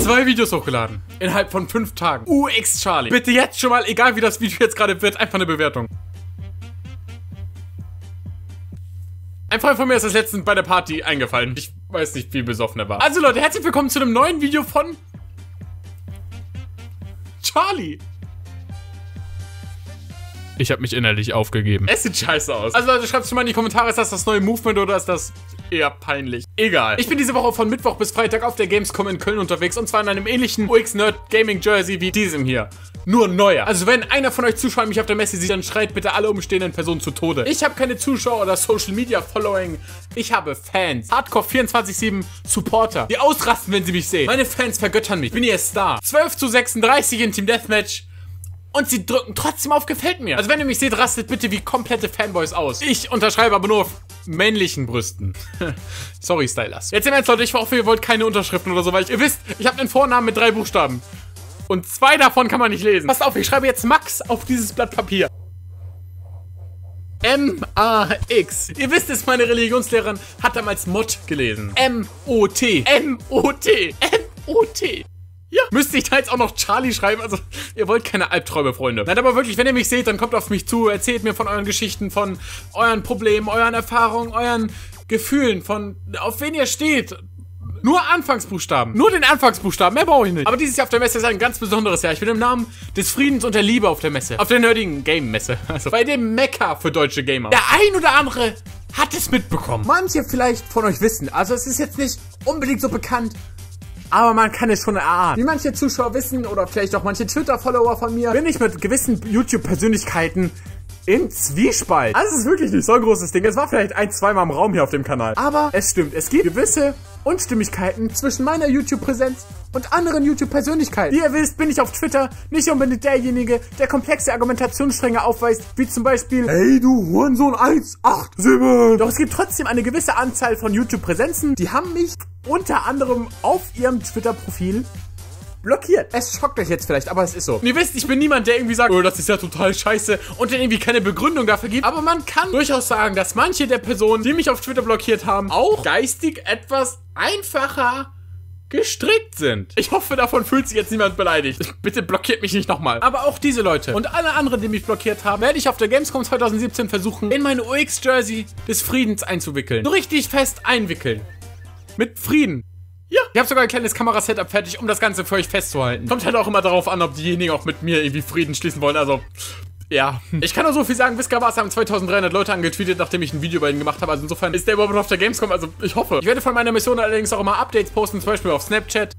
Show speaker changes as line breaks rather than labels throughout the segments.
2 Videos hochgeladen. Innerhalb von 5 Tagen. UX Charlie. Bitte jetzt schon mal, egal wie das Video jetzt gerade wird, einfach eine Bewertung. Ein Freund von mir ist das letztens bei der Party eingefallen. Ich weiß nicht, wie besoffen er war. Also Leute, herzlich willkommen zu einem neuen Video von Charlie. Ich habe mich innerlich aufgegeben. Es sieht scheiße aus. Also Leute, schreibt schon mal in die Kommentare, ist das neue Movement oder ist das eher peinlich? Egal. Ich bin diese Woche von Mittwoch bis Freitag auf der Gamescom in Köln unterwegs und zwar in einem ähnlichen UX-Nerd Gaming Jersey wie diesem hier. Nur neuer. Also wenn einer von euch Zuschauer mich auf der Messe sieht, dann schreit bitte alle umstehenden Personen zu Tode. Ich habe keine Zuschauer oder Social Media Following. Ich habe Fans. Hardcore 24/7 Supporter. Die ausrasten, wenn sie mich sehen. Meine Fans vergöttern mich. Ich bin ihr Star. 12:36 in Team Deathmatch. Und sie drücken trotzdem auf gefällt mir. Also wenn ihr mich seht, rastet bitte wie komplette Fanboys aus. Ich unterschreibe aber nur auf männlichen Brüsten. Sorry, Stylers. Jetzt im Ernst, Leute, ich hoffe, ihr wollt keine Unterschriften oder so, weil ihr wisst, ich habe einen Vornamen mit 3 Buchstaben. Und 2 davon kann man nicht lesen. Passt auf, ich schreibe jetzt Max auf dieses Blatt Papier. M-A-X. Ihr wisst es, meine Religionslehrerin hat damals Mod gelesen. M-O-T. M-O-T. M-O-T. Ja, müsste ich da jetzt auch noch Charlie schreiben? Also, ihr wollt keine Albträume, Freunde. Nein, aber wirklich, wenn ihr mich seht, dann kommt auf mich zu, erzählt mir von euren Geschichten, von euren Problemen, euren Erfahrungen, euren Gefühlen, von auf wen ihr steht. Nur Anfangsbuchstaben. Nur den Anfangsbuchstaben, mehr brauche ich nicht. Aber dieses Jahr auf der Messe ist ein ganz besonderes Jahr. Ich bin im Namen des Friedens und der Liebe auf der Messe. Auf der nerdigen Game-Messe. Also bei dem Mekka für deutsche Gamer. Der ein oder andere hat es mitbekommen. Manche vielleicht von euch wissen. Also es ist jetzt nicht unbedingt so bekannt. Aber man kann es schon erahnen. Wie manche Zuschauer wissen oder vielleicht auch manche Twitter-Follower von mir, bin ich mit gewissen YouTube-Persönlichkeiten im Zwiespalt. Also es ist wirklich nicht so ein großes Ding. Es war vielleicht 1-2 Mal im Raum hier auf dem Kanal. Aber es stimmt, es gibt gewisse Unstimmigkeiten zwischen meiner YouTube-Präsenz und anderen YouTube-Persönlichkeiten. Wie ihr wisst, bin ich auf Twitter nicht unbedingt derjenige, der komplexe Argumentationsstränge aufweist, wie zum Beispiel hey du Hurensohn 187. Doch es gibt trotzdem eine gewisse Anzahl von YouTube-Präsenzen, die haben mich unter anderem auf ihrem Twitter-Profil blockiert. Es schockt euch jetzt vielleicht, aber es ist so. Und ihr wisst, ich bin niemand, der irgendwie sagt, oh, das ist ja total scheiße und der irgendwie keine Begründung dafür gibt. Aber man kann durchaus sagen, dass manche der Personen, die mich auf Twitter blockiert haben, auch geistig etwas einfacher gestrickt sind. Ich hoffe, davon fühlt sich jetzt niemand beleidigt. Bitte blockiert mich nicht nochmal. Aber auch diese Leute und alle anderen, die mich blockiert haben, werde ich auf der Gamescom 2017 versuchen, in meine UX-Jersey des Friedens einzuwickeln. So richtig fest einwickeln. Mit Frieden. Ja, ich habe sogar ein kleines Kamerasetup fertig, um das Ganze für euch festzuhalten. Kommt halt auch immer darauf an, ob diejenigen auch mit mir irgendwie Frieden schließen wollen, also, ja. Ich kann nur so viel sagen, Whisker haben 2300 Leute angetweetet, nachdem ich ein Video bei ihnen gemacht habe, also insofern ist der überhaupt noch auf der Gamescom, also ich hoffe. Ich werde von meiner Mission allerdings auch immer Updates posten, zum Beispiel auf Snapchat,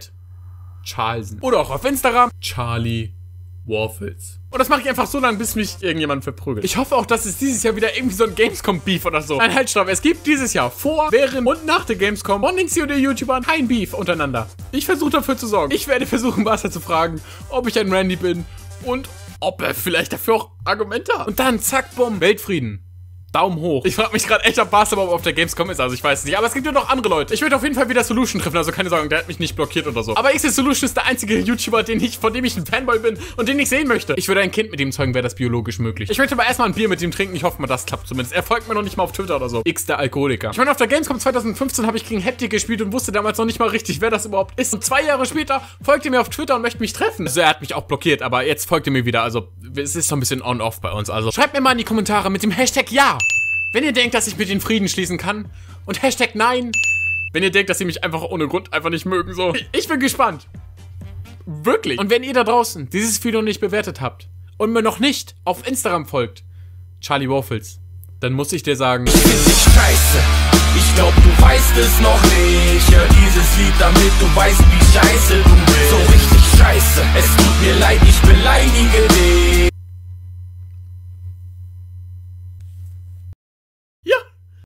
Charlesen. Oder auch auf Instagram, Charlie Waffles. Und das mache ich einfach so lange, bis mich irgendjemand verprügelt. Ich hoffe auch, dass es dieses Jahr wieder irgendwie so ein Gamescom-Beef oder so. Nein, halt, stopp. Es gibt dieses Jahr vor, während und nach der Gamescom von den COD-YouTubern kein Beef untereinander. Ich versuche dafür zu sorgen. Ich werde versuchen, Master zu fragen, ob ich ein Randy bin und ob er vielleicht dafür auch Argumente hat. Und dann, zack, bumm, Weltfrieden. Daumen hoch. Ich frage mich gerade echt, ob Basta auf der Gamescom ist, also ich weiß es nicht. Aber es gibt ja noch andere Leute. Ich würde auf jeden Fall wieder Solution treffen, also keine Sorge, der hat mich nicht blockiert oder so. Aber Solution ist der einzige YouTuber, von dem ich ein Fanboy bin und den ich sehen möchte. Ich würde ein Kind mit ihm zeugen, wäre das biologisch möglich. Ich möchte aber erstmal ein Bier mit ihm trinken. Ich hoffe mal, das klappt zumindest. Er folgt mir noch nicht mal auf Twitter oder so. X der Alkoholiker. Ich meine, auf der Gamescom 2015 habe ich gegen Haptic gespielt und wusste damals noch nicht mal richtig, wer das überhaupt ist. Und 2 Jahre später folgt er mir auf Twitter und möchte mich treffen. Also er hat mich auch blockiert, aber jetzt folgt er mir wieder. Also es ist so ein bisschen on-off bei uns. Also schreibt mir mal in die Kommentare mit dem Hashtag Ja, wenn ihr denkt, dass ich mit den Frieden schließen kann. Und Hashtag Nein, wenn ihr denkt, dass sie mich einfach ohne Grund einfach nicht mögen. So. Ich bin gespannt. Wirklich. Und wenn ihr da draußen dieses Video nicht bewertet habt und mir noch nicht auf Instagram folgt, Charlie Waffles, dann muss ich dir sagen,
ich find dich scheiße. Ich glaub, du weißt es noch nicht. Hör dieses Lied, damit du weißt, wie scheiße du bist. So richtig scheiße. Es tut mir leid, ich beleidige dich.